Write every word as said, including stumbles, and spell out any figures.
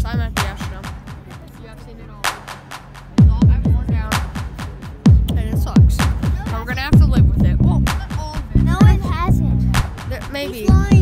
I'm at the astrodome. You have seen it all. It's all been worn down. And it sucks. But we're gonna have to live with it. Well, not all of it. No, it hasn't. There, maybe. He's lying.